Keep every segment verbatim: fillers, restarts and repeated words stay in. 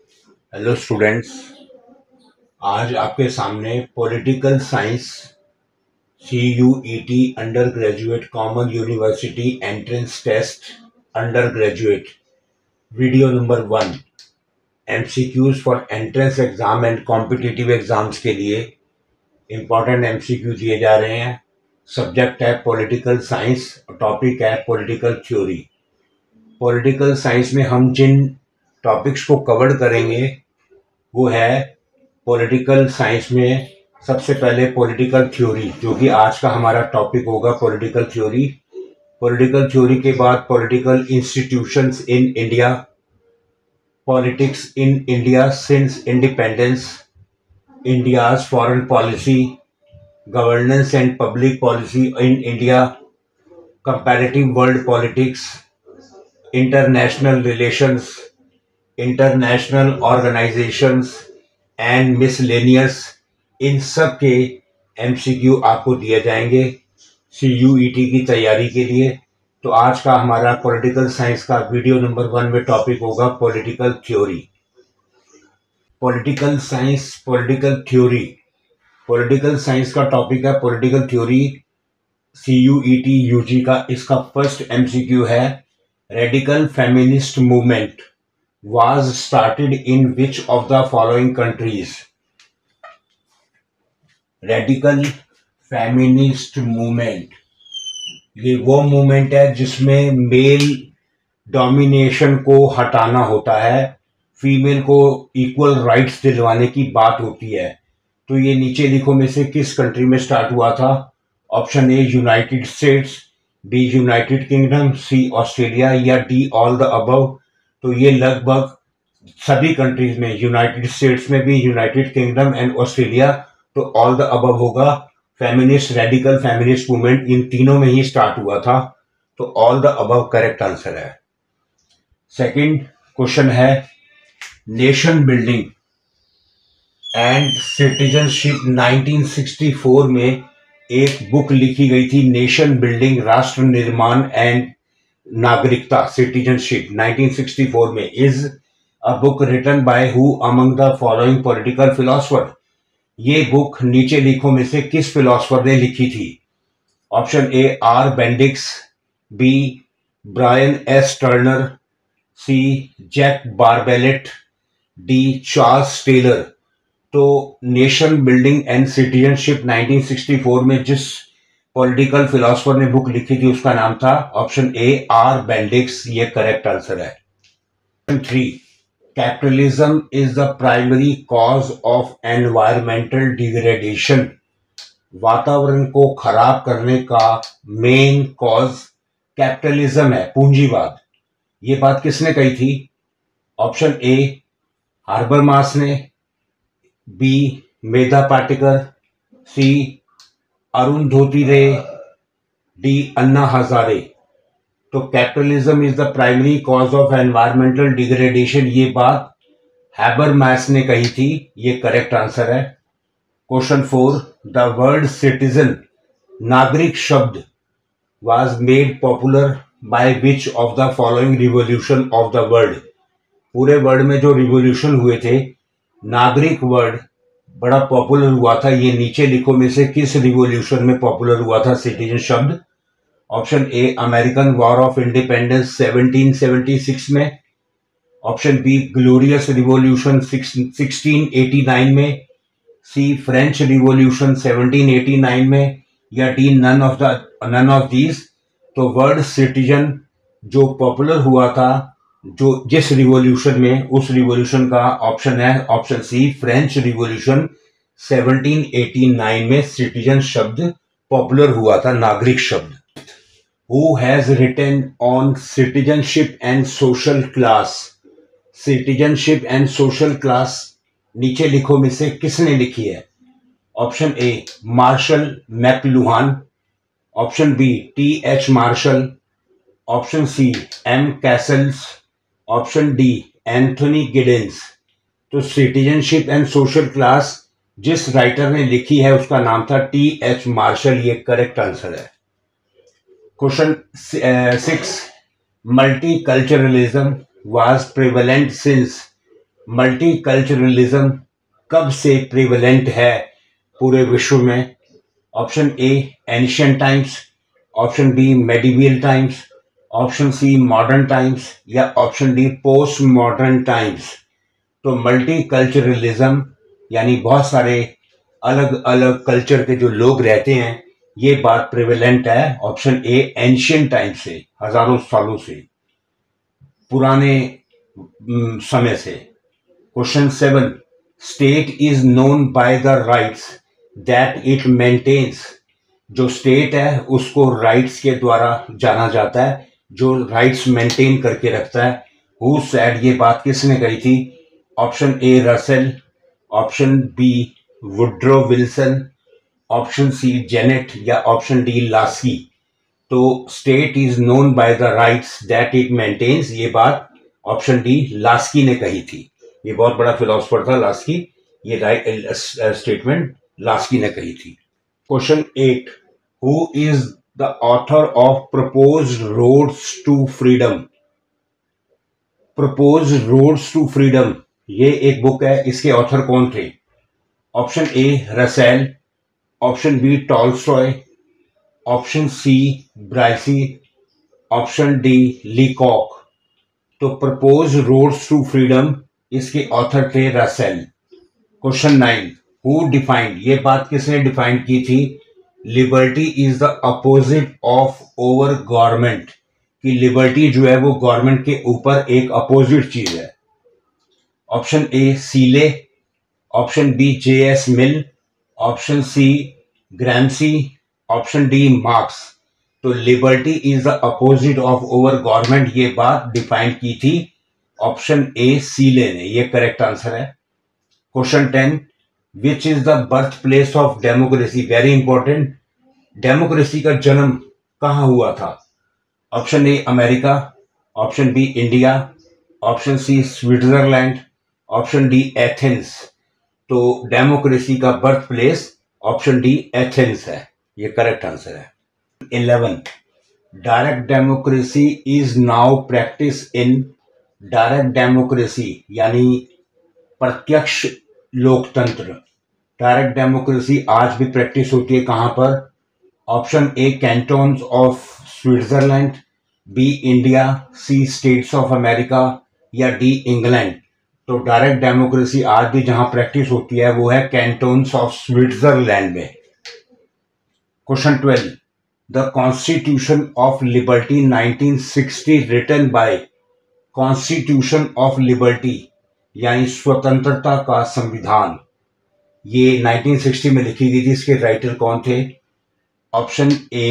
Hello students. आज आपके सामने political science C U E T undergraduate common university entrance test undergraduate video number one MCQs for entrance exam and competitive exams के लिए important MCQ दिए जा रहे हैं। Subject है पॉलिटिकल साइंस, टॉपिक है पॉलिटिकल थ्योरी। पॉलिटिकल साइंस में हम जिन टॉपिक्स को कवर करेंगे वो है पॉलिटिकल साइंस में सबसे पहले पॉलिटिकल थ्योरी, जो कि आज का हमारा टॉपिक होगा पॉलिटिकल थ्योरी। पॉलिटिकल थ्योरी के बाद political institutions in India, politics in India since independence, India's foreign policy, governance and public policy in India, comparative world politics, international relations, international organisations and miscellaneous. इन सब के MCQ आपको दिए जाएंगे सी U E T की तैयारी के लिए। तो आज का हमारा पॉलिटिकल साइंस का वीडियो नंबर वन में टॉपिक होगा political theory. Political science, political theory, political science का टॉपिक है political theory C U E T U G का। इसका फर्स्ट एमसीक्यू है radical feminist movement was started in which of the following countries? Radical feminist movement ये वो movement है जिसमें male domination को हटाना होता है, फीमेल को इक्वल राइट्स दिलवाने की बात होती है। तो ये नीचे लिखो में से किस कंट्री में स्टार्ट हुआ था? Option A United States, B United Kingdom, C Australia या डी ऑल द अबव। तो ये लगभग सभी कंट्रीज में, यूनाइटेड स्टेट्स में भी, यूनाइटेड किंगडम एंड ऑस्ट्रेलिया, तो ऑल द अबव होगा। फेमिनिस्ट, रेडिकल फेमिनिस्ट मूवमेंट इन तीनों में ही स्टार्ट हुआ था, तो all the above correct answer है। सेकंड क्वेश्चन है nation building and citizenship. Nineteen sixty four में एक बुक लिखी गई थी, नेशन बिल्डिंग, राष्ट्र निर्माण एंड नागरिकता, सिटीजनशिप, नाइनटीन सिक्सटी फोर में। Is a book written by who among the following political philosopher? ये बुक नीचे लिखो में से किस फिलोसफर ने लिखी थी? Option A R Bendix, B Brian S Turner, C Jack Barbalet, D Charles Taylor. तो nation building and citizenship nineteen sixty four में जिस पॉलिटिकल फिलोसफर ने बुक लिखी थी उसका नाम था ऑप्शन ए आर बेंडिक्स। ये करेक्ट आंसर है। Three, capitalism is the primary cause of environmental degradation. वातावरण को खराब करने का मेन कॉज कैपिटलिज्म है, पूंजीवाद। ये बात किसने कही थी? ऑप्शन ए हार्बरमास ने, बी मेधा पाटेकर, सी अरुंधोती रे, डी अन्ना हजारे। तो capitalism is the primary cause of environmental degradation, ये बात हैबरमैस ने कही थी। ये करेक्ट आंसर है। Question four, the word citizen, नागरिक शब्द, was made popular by which of the following revolution of the world? पूरे वर्ल्ड में जो रिवोल्यूशन हुए थे, नागरिक वर्ड बड़ा पॉपुलर हुआ था। ये नीचे लिखो में से किस रिवॉल्यूशन में पॉपुलर हुआ था सिटीजन शब्द? Option A American war of independence seventeen seventy six में, option B glorious revolution sixteen eighty nine में, C French revolution seventeen eighty nine में, या D none of the none of these. तो word citizen जो popular हुआ था जो जिस रिवॉल्यूशन में, उस रिवॉल्यूशन का ऑप्शन है option C French revolution seventeen eighty nine में सिटीजन शब्द पॉपुलर हुआ था, नागरिक शब्द। Who has written on citizenship and social class? Citizenship and social class नीचे लिखो में से किसने लिखी है? Option A Marshall McLuhan, option B T H Marshall, option C M Castells, option D Anthony Giddens. तो सिटीजनशिप एंड सोशल क्लास जिस writer ने लिखी है उसका नाम था टी एच मार्शल। ये करेक्ट आंसर है। Question six, multiculturalism was prevalent since multiculturalism कब से प्रिवेलेंट है पूरे विश्व में? Option A ancient times, option B medieval times, option C modern times या option D post modern times. तो मल्टीकल्चरलिज्म यानी बहुत सारे अलग अलग कल्चर के जो लोग रहते हैं, ये बात प्रिवेलेंट है ऑप्शन ए एंशिएंट टाइम से, हजारों सालों से, पुराने समय से। Question seven, state is known by the rights that it maintains. जो स्टेट है उसको राइट्स के द्वारा जाना जाता है, जो राइट्स मेंटेन करके रखता है। हु सेड, ये बात किसने कही थी? Option A Russell, option B Woodrow Wilson, option C Janet या ऑप्शन डी लास्की। तो state is known by the rights that it maintains, ये बात ऑप्शन डी लास्की ने कही थी। ये बहुत बड़ा फिलोसफर था लास्की, ये राइट स्टेटमेंट लास्की ने कही थी। Question eight, who is the author of proposed roads to freedom? Proposed roads to freedom, ये एक बुक है, इसके ऑथर कौन थे? Option A Russell, option B Tolstoy, option C Bryce, option D Leacock. तो प्रपोज रोड्स टू फ्रीडम, इसके author थे Russell. Question nine, who defined, ये बात किसने डिफाइन की थी? Liberty is the opposite of over government, कि लिबर्टी जो है वो गवर्नमेंट के ऊपर एक अपोजिट चीज है। Option A Seeley, option B J S Mill, option C Gramsci, option D Marx. तो liberty is the opposite of over government, ये बात डिफाइन की थी ऑप्शन ए सीले ने, ये करेक्ट आंसर है। Question ten, which is the birthplace of democracy? Very important, democracy का जन्म कहां हुआ था? Option A America, option B India, option C Switzerland, option D Athens. तो डेमोक्रेसी का birthplace option D Athens है, ये करेक्ट आंसर है। Eleven, direct democracy is now practice in. Direct democracy यानी प्रत्यक्ष लोकतंत्र, डायरेक्ट डेमोक्रेसी आज भी प्रैक्टिस होती है कहां पर? Option A cantons of Switzerland, B India, C states of America या डी इंग्लैंड। तो डायरेक्ट डेमोक्रेसी आज भी जहां प्रैक्टिस होती है वो है कैंटोन्स ऑफ स्विट्जरलैंड में। Question twelve, the constitution of liberty nineteen sixty written by. Constitution of liberty यानी स्वतंत्रता का संविधान, ये नाइनटीन सिक्सटी में लिखी गई थी, इसके राइटर कौन थे? Option A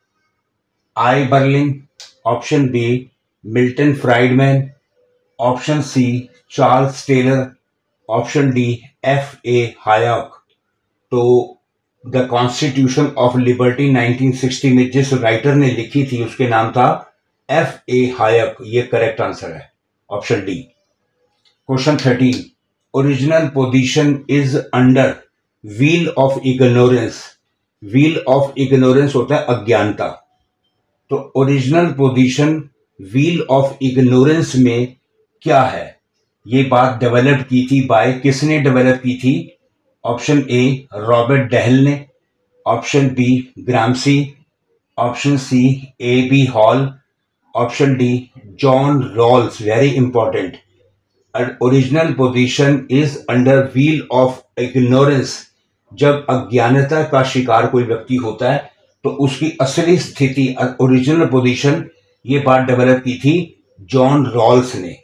I Berlin, option B Milton Friedman, option C Charles Taylor, option D F A Hayek. तो the constitution of liberty nineteen sixty में जिस राइटर ने लिखी थी उसके नाम था एफ ए हायक, ये करेक्ट आंसर है, option D. Question thirteen, original position is under veil of ignorance. Veil of ignorance होता है अज्ञानता, तो original position veil of ignorance में क्या है? ये बात डेवलप की थी बाय, किसने डेवलप की थी? ऑप्शन ए रॉबर्ट डहल ने, option B Gramsci, option C A B Hall, option D John Rawls. Very important, original position is under veil of ignorance. जब अज्ञानता का शिकार कोई व्यक्ति होता है तो उसकी असली स्थिति, ओरिजिनल पोजीशन, ये बात डेवलप की थी जॉन रॉल्स ने।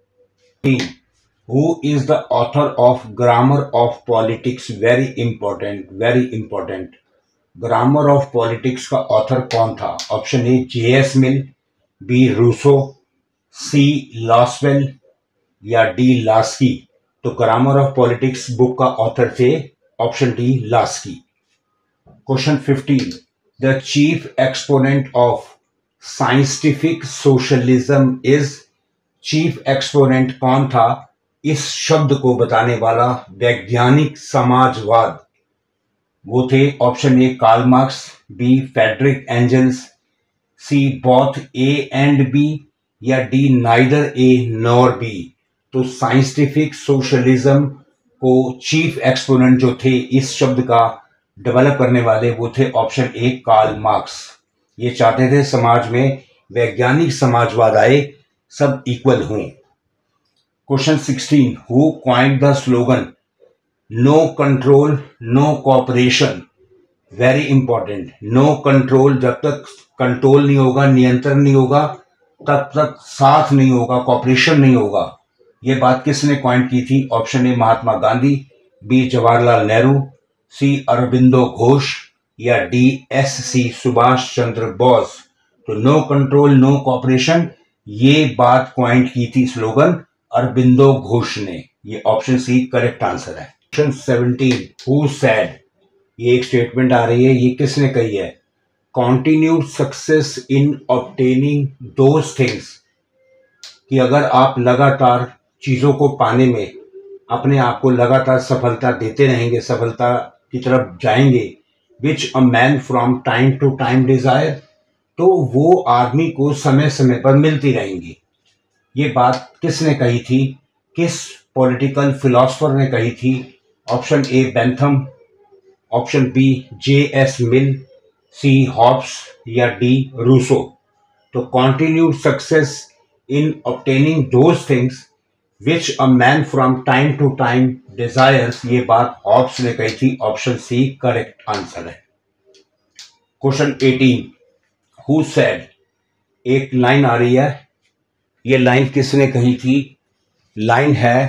Who is the author of grammar of politics? Very important, very important, grammar of politics का ऑथर कौन था? Option A J S Mill, B Rousseau, C Lasswell या डी लास्की। तो ग्रामर ऑफ पॉलिटिक्स बुक का author थे option D Laski. Question fifteen, the chief exponent of scientific socialism is. Chief exponent कौन था इस शब्द को बताने वाला वैज्ञानिक समाजवाद? वो थे option A Karl Marx, B Friedrich Engels, C both A and B या D neither A nor B. तो साइंटिफिक सोशलिज्म को चीफ एक्सपोनेंट जो थे इस शब्द का डेवलप करने वाले वो थे ऑप्शन ए कार्ल मार्क्स। ये चाहते थे समाज में वैज्ञानिक समाजवाद आए, सब इक्वल हों। Question sixteen, who coined the slogan no control no cooperation? Very important. No control, जब तक कंट्रोल नहीं होगा, नियंत्रण नहीं होगा, तब तक साथ नहीं होगा, कॉपरेशन नहीं होगा। ये बात किसने क्वाइंट की थी? Option A Mahatma Gandhi, B Jawaharlal Nehru, C Aurobindo Ghosh या D S C Subhash Chandra Bose. तो नो कंट्रोल नो कॉपरेशन, ये बात क्वाइंट की थी स्लोगन अरबिंदो घोष ने। ये ऑप्शन सी करेक्ट आंसर है। Question seventeen, who said? ये एक स्टेटमेंट आ रही है, ये किसने कही है? Continued success in obtaining those things, कि अगर आप लगातार चीजों को पाने में अपने आप को लगातार सफलता देते रहेंगे, सफलता की तरफ जाएंगे, which a man from time to time desire, तो वो आदमी को समय समय पर मिलती रहेंगी। ये बात किसने कही थी? किस पॉलिटिकल फिलोसफर ने कही थी? Option A Bentham, option B J S Mill, C Hobbes या डी रूसो। तो continued success in obtaining those things which a man from time to time desires, ये बात हॉब्स ने कही थी। ऑप्शन सी करेक्ट आंसर है। Question eighteen, who said? एक line आ रही है, ये लाइन किसने कही थी? लाइन है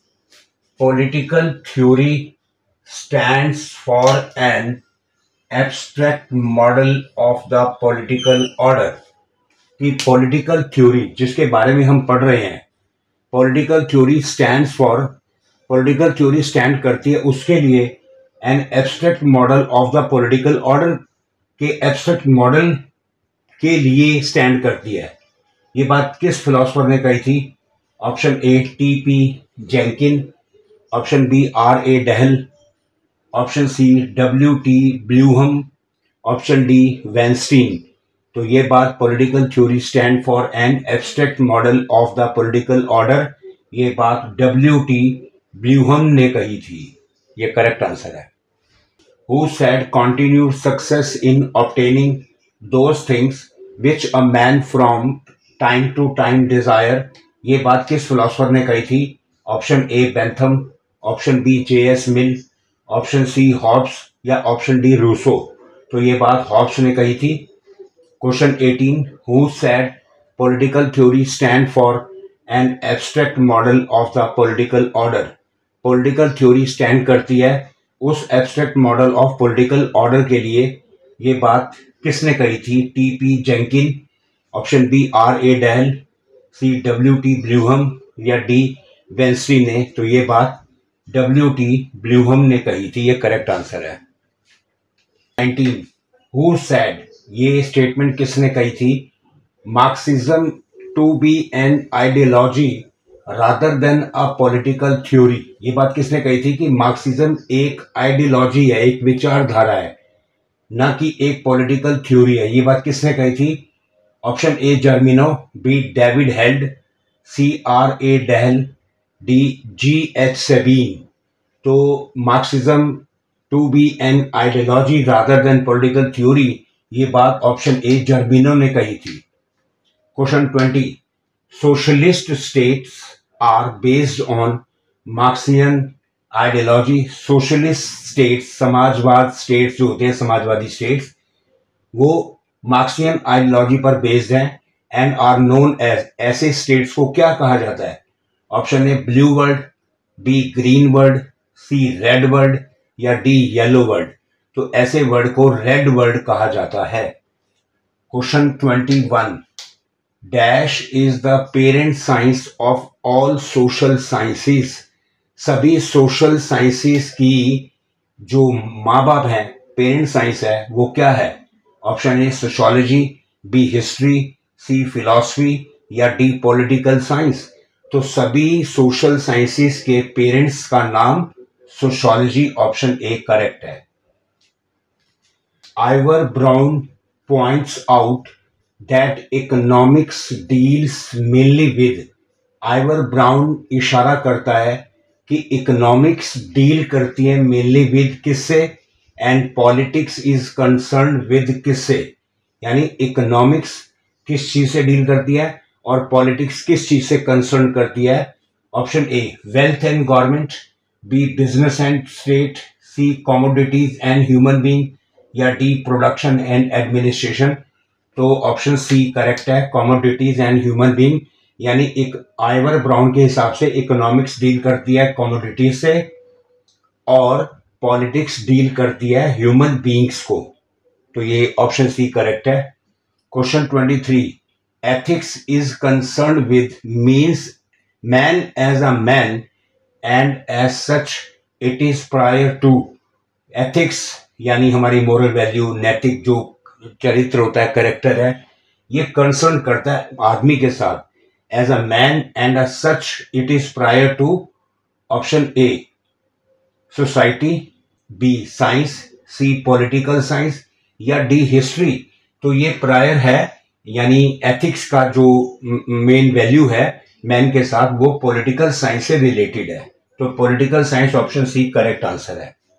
political theory stands for an abstract model of the political order. कि पॉलिटिकल थ्योरी जिसके बारे में हम पढ़ रहे हैं, political theory stands for, political theory stand करती है उसके लिए an abstract model of the political order, के एब्स्ट्रैक्ट मॉडल के लिए स्टैंड करती है। ये बात किस फिलोसफर ने कही थी? Option A T P Jenkin, option B R A Dahl, option C W T Bluhm, option D Weinstein. तो ये बात political theory stand for an abstract model of the political order, ये बात डब्ल्यू टी ब्लूहम ने कही थी। ये correct answer है। Who said continued success in obtaining those things which a man from time to time desire, ये बात किस फिलोसफर ने कही थी? Option A Bentham, option B J S Mill, option C Hobbes या ऑप्शन डी रूसो। तो ये बात हॉब्स ने कही थी। Question eighteen, who said political theory stand for an abstract model of the political order? Political theory stand करती है उस abstract model of political order के लिए। ये बात किसने कही थी? T P Jenkin, option B R A Dahl, C W T Bluhm या डी वेंस्टी ने। तो ये बात डब्ल्यू टी ब्लूहम ने कही थी। ये करेक्ट आंसर है। Nineteen, who said? ये स्टेटमेंट किसने कही थी? Marxism to be an ideology rather than a political theory. ये बात किसने कही थी कि मार्क्सिज्म एक आइडियोलॉजी है, एक विचारधारा है, ना कि एक पॉलिटिकल थ्योरी है। ये बात किसने कही थी? Option A Germino, B David Held, C R A Dahl, D G H Sabine. तो Marxism to be an ideology rather than political theory, ये बात ऑप्शन ए जर्मिनो ने कही थी। Question twenty, socialist states are based on Marxian ideology. Socialist states, समाजवाद states जो होते हैं, समाजवादी स्टेट्स, वो मार्क्सियन आइडियोलॉजी पर बेस्ड हैं एंड आर नोन एज। ऐसे स्टेट्स को क्या कहा जाता है? Option A blue world, B green world, C red world या डी येलो वर्ल्ड। तो ऐसे वर्ड को रेड वर्ड कहा जाता है। Question twenty one, dash is the parent science of all social sciences. सभी सोशल साइंसेस की जो माँ बाप हैं, पेरेंट साइंस है, वो क्या है? Option A sociology, B history, C philosophy या डी पॉलिटिकल साइंस। तो सभी सोशल साइंसेस के पेरेंट्स का नाम सोशियोलॉजी, ऑप्शन ए करेक्ट है। Ivor Brown points out that economics deals mainly with, Ivor Brown इशारा करता है कि इकोनॉमिक्स डील करती है मेनली विद किससे, and politics is concern with किससे, यानी इकोनॉमिक्स किस चीज से डील करती है और पॉलिटिक्स किस चीज से कंसर्न करती है। Option A wealth and government, B business and state, C commodities and human being, या डी प्रोडक्शन एंड एडमिनिस्ट्रेशन। तो ऑप्शन सी करेक्ट है, कमोडिटीज एंड ह्यूमन बीइंग, यानी एक आइवर ब्राउन के हिसाब से इकोनॉमिक्स डील करती है कमोडिटीज से और पॉलिटिक्स डील करती है ह्यूमन बीइंग्स को। तो ये ऑप्शन सी करेक्ट है। Question twenty three, ethics is concern with means man as a man and as such it is prior to. Ethics यानी हमारी मोरल वैल्यू, नैतिक जो चरित्र होता है, करेक्टर है, ये कंसर्न करता है आदमी के साथ as a man and as such it is prior to. Option A society, B science, C political science, या डी हिस्ट्री। तो ये प्रायर है, यानी एथिक्स का जो मेन वैल्यू है मैन के साथ वो पॉलिटिकल साइंस से रिलेटेड है। तो political science option C correct answer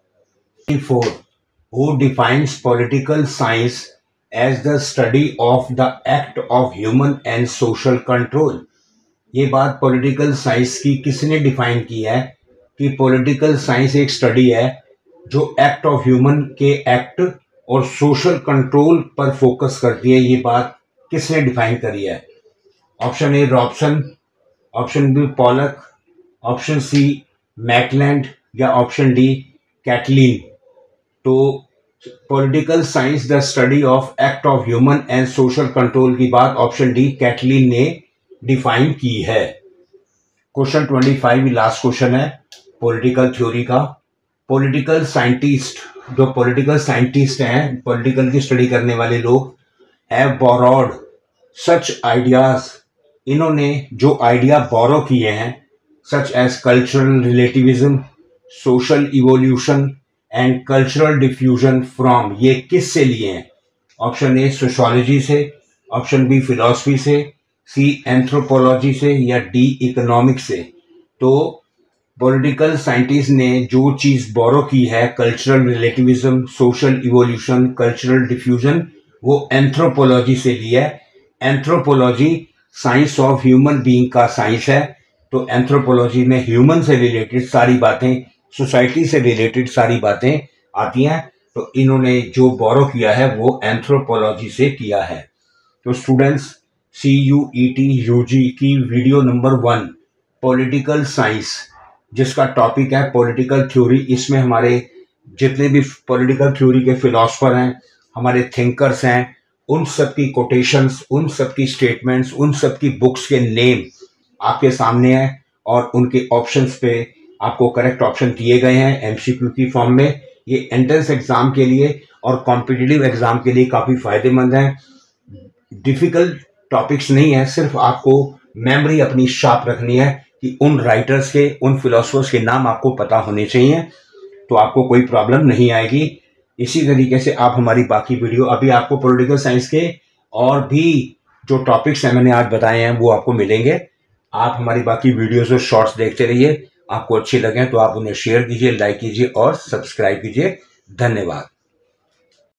है। Four, who defines political science as the study of the act of human and social control. ये बात पॉलिटिकल साइंस की किसने डिफाइन की है कि पॉलिटिकल साइंस एक स्टडी है जो एक्ट ऑफ ह्यूमन के एक्ट और सोशल कंट्रोल पर फोकस करती है। ये बात किसने डिफाइन करी है? Option A Robson, option B Pollock, option C McClelland, या ऑप्शन डी कैटलीन। तो political science the study of act of human and social control की बात ऑप्शन डी कैटलीन ने डिफाइन की है। Question twenty five last question है political theory का। Political scientist, जो पॉलिटिकल साइंटिस्ट हैं, पॉलिटिकल की स्टडी करने वाले लोग, हैव बोरोड सच आइडियाज। इन्होंने जो आइडिया बोरो किए हैं such as cultural relativism, social evolution and cultural diffusion from, ये किस से लिए हैं? ऑप्शन ए सोशियोलॉजी से, ऑप्शन बी फिलॉसफी से, सी एंथ्रोपोलॉजी से, या डी इकोनॉमिक्स से। तो पॉलिटिकल साइंटिस्ट ने जो चीज बोरो की है, cultural relativism, social evolution, cultural diffusion, वो एंथ्रोपोलॉजी से ली है। Anthropology science of human being का साइंस है। तो एंथ्रोपोलॉजी में ह्यूमन से रिलेटेड सारी बातें, सोसाइटी से रिलेटेड सारी बातें आती हैं। तो इन्होंने जो बोरो किया है वो एंथ्रोपोलॉजी से किया है। तो students, C U E T U G की video number one political science, जिसका टॉपिक है पॉलिटिकल थ्योरी, इसमें हमारे जितने भी पॉलिटिकल थ्योरी के फिलोसफर हैं, हमारे थिंकर्स हैं, उन सब की कोटेशंस, उन सब की स्टेटमेंट्स, उन सब की बुक्स के नेम आपके सामने हैं और उनके ऑप्शंस पे आपको करेक्ट ऑप्शन दिए गए हैं एमसीक्यू की फॉर्म में। ये एंट्रेंस एग्जाम के लिए और कॉम्पिटिटिव एग्जाम के लिए काफ़ी फायदेमंद है। डिफिकल्ट टॉपिक्स नहीं है, सिर्फ आपको मेमोरी अपनी शार्प रखनी है कि उन राइटर्स के, उन फिलोसफर्स के नाम आपको पता होने चाहिए, तो आपको कोई प्रॉब्लम नहीं आएगी। इसी तरीके से आप हमारी बाकी वीडियो, अभी आपको पॉलिटिकल साइंस के और भी जो टॉपिक्स हैं मैंने आज बताए हैं वो आपको मिलेंगे। आप हमारी बाकी वीडियोस और शॉर्ट्स देखते रहिए। आपको अच्छे लगे तो आप उन्हें शेयर कीजिए, लाइक कीजिए और सब्सक्राइब कीजिए। धन्यवाद।